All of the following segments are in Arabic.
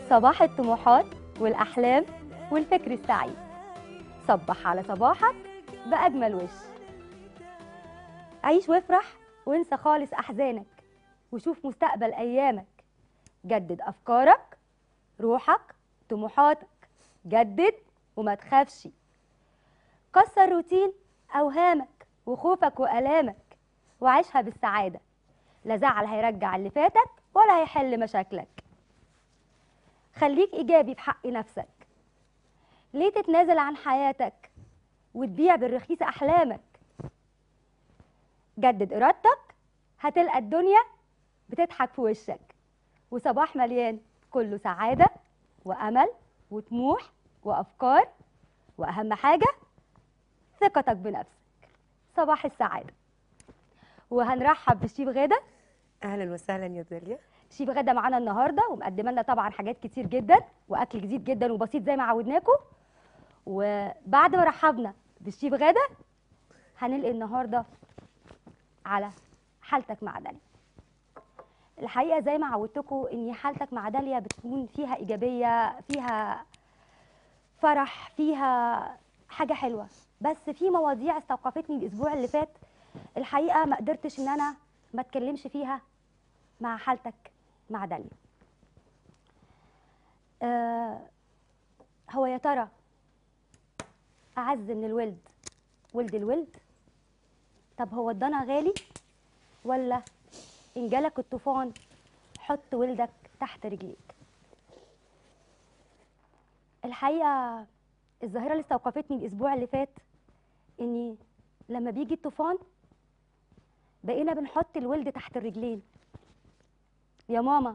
صباح الطموحات والأحلام والفكر السعيد. صبح على صباحك بأجمل وش. عيش وافرح وانسى خالص أحزانك وشوف مستقبل أيامك. جدد أفكارك، روحك، طموحاتك. جدد وما تخافش. كسر روتين أوهامك وخوفك وآلامك وعيشها بالسعادة. لا زعل هيرجع اللي فاتك ولا هيحل مشاكلك. خليك إيجابي في حق نفسك. ليه تتنازل عن حياتك وتبيع بالرخيص أحلامك؟ جدد إرادتك هتلقى الدنيا بتضحك في وشك. وصباح مليان كله سعادة وأمل وطموح وأفكار، وأهم حاجة ثقتك بنفسك. صباح السعادة. وهنرحب بالشيف غادة. اهلا وسهلا يا داليا. شيف غادة معانا النهارده ومقدمه لنا طبعا حاجات كتير جدا واكل جديد جدا وبسيط زي ما عودناكم. وبعد ما رحبنا بالشيف غادة هنلقي النهارده على حالتك مع داليا. الحقيقه زي ما عودتكم ان حالتك مع داليا بتكون فيها ايجابيه، فيها فرح، فيها حاجه حلوه، بس في مواضيع استوقفتني الاسبوع اللي فات الحقيقه ما قدرتش ان انا ما اتكلمش فيها مع حالتك مع داليا. هو يا ترى أعز من الولد ولد الولد؟ طب هو الضنا غالي ولا إن جالك الطوفان حط ولدك تحت رجليك؟ الحقيقة الظاهرة اللي استوقفتني الأسبوع اللي فات إني لما بيجي الطوفان بقينا بنحط الولد تحت الرجلين. يا ماما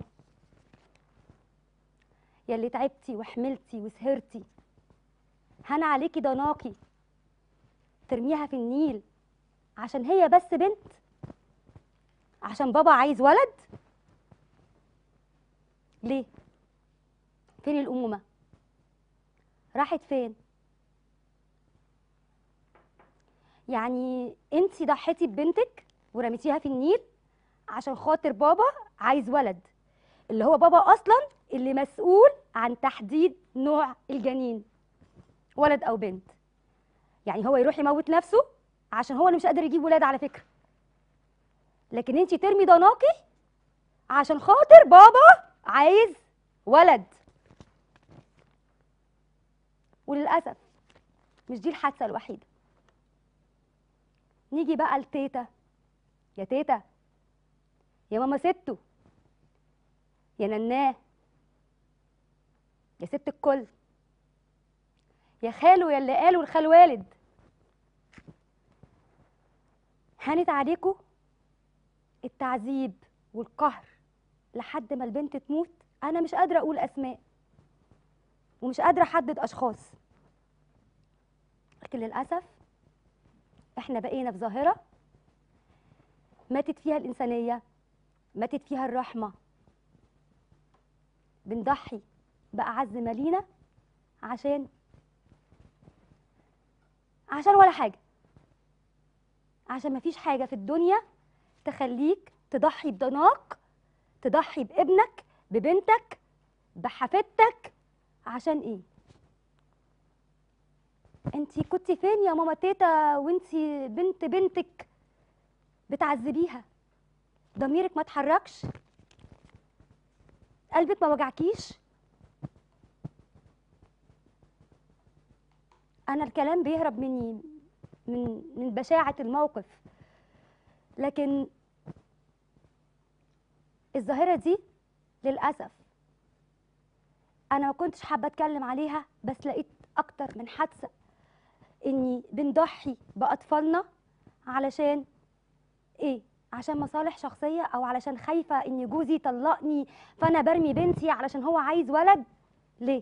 يا اللي تعبتي وحملتي وسهرتي، هان عليكي ضناكي ترميها في النيل عشان هي بس بنت؟ عشان بابا عايز ولد؟ ليه؟ فين الأمومة؟ راحت فين؟ يعني انتي ضحيتي ببنتك ورميتيها في النيل عشان خاطر بابا عايز ولد، اللي هو بابا أصلا اللي مسؤول عن تحديد نوع الجنين، ولد أو بنت. يعني هو يروح يموت نفسه عشان هو اللي مش قادر يجيب ولاد على فكرة، لكن انتي ترمي ضناكي عشان خاطر بابا عايز ولد. وللأسف مش دي الحادثة الوحيدة. نيجي بقى لتيتا. يا تيتا، يا ماما ستو، يا نناه، يا ست الكل، يا خالو يا اللي قالوا الخال والد، هانت عليكم التعذيب والقهر لحد ما البنت تموت. انا مش قادره اقول اسماء ومش قادره احدد اشخاص، لكن للاسف احنا بقينا في ظاهره ماتت فيها الانسانيه، ماتت فيها الرحمه. بنضحي باعز ما لينا عشان ولا حاجه، عشان مفيش حاجه في الدنيا تخليك تضحي بضناك، تضحي بابنك، ببنتك، بحفيدتك. عشان ايه؟ انتي كنتي فين يا ماما تيتا وانتي بنت بنتك بتعذبيها؟ ضميرك ما اتحركش؟ قلبك ما وجعكيش؟ انا الكلام بيهرب مني من بشاعة الموقف، لكن الظاهرة دي للأسف أنا ما كنتش حابة أتكلم عليها، بس لقيت أكتر من حادثة إني بنضحي بأطفالنا علشان إيه؟ عشان مصالح شخصية، أو علشان خايفة إن جوزي يطلقني فأنا برمي بنتي علشان هو عايز ولد. ليه؟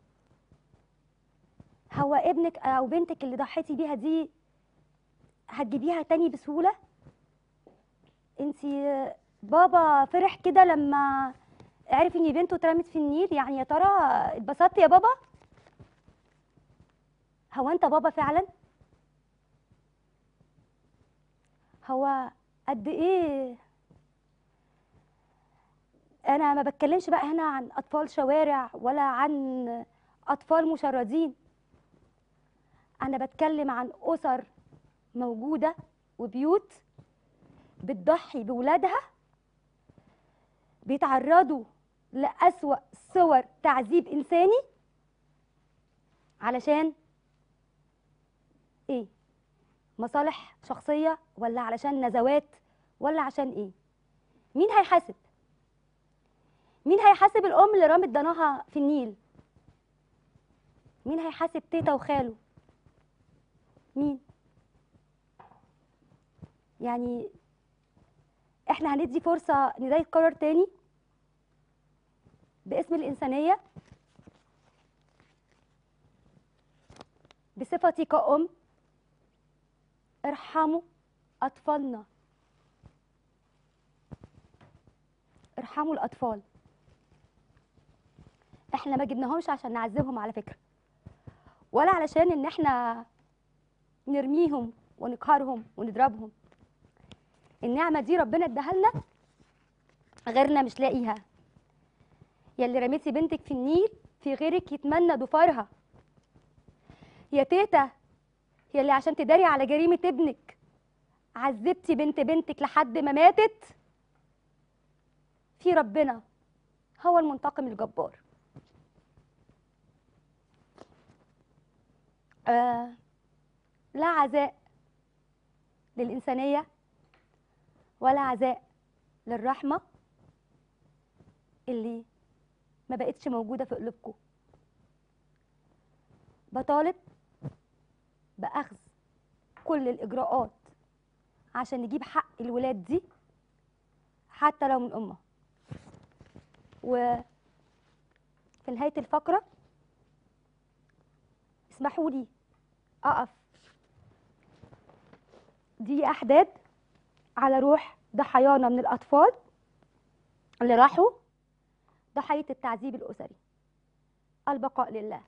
هو ابنك أو بنتك اللي ضحيتي بيها دي هتجيبيها تاني بسهولة؟ انتي بابا فرح كده لما عرف ان بنته اترمت في النيل، يعني يا ترى اتبسطت يا بابا؟ هو انت بابا فعلا؟ هو قد ايه انا ما بتكلمش بقى هنا عن اطفال شوارع ولا عن اطفال مشردين، انا بتكلم عن اسر موجوده وبيوت بتضحي بولادها، بيتعرضوا لأسوأ صور تعذيب انساني علشان ايه؟ مصالح شخصيه ولا علشان نزوات ولا عشان ايه؟ مين هيحاسب؟ مين هيحاسب الام اللي رمت ضناها في النيل؟ مين هيحاسب تيتا وخاله؟ مين؟ يعني احنا هندي فرصه ان ده يتكرر تاني باسم الانسانيه، بصفتي كأم. ارحموا اطفالنا، ارحموا الاطفال. احنا ما جبناهمش عشان نعذبهم على فكره، ولا علشان ان احنا نرميهم ونقهرهم ونضربهم. النعمه دي ربنا اداها لنا، غيرنا مش لاقيها. يا اللي رميتي بنتك في النيل، في غيرك يتمنى ضفارها. يا تيتا، يا اللي عشان تداري على جريمه ابنك عذبتي بنت بنتك لحد ما ماتت، في ربنا هو المنتقم الجبار. لا عزاء للإنسانية ولا عزاء للرحمة اللي ما بقتش موجودة في قلوبكم. بطالب بأخذ كل الإجراءات عشان نجيب حق الولاد دي حتى لو من أمها. وفي نهاية الفقرة اسمحوا لي أقف دي أحداد على روح ضحايانا من الأطفال اللي راحوا ضحية التعذيب الأسري. البقاء لله.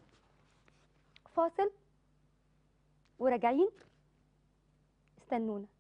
فاصل وراجعين، استنونا.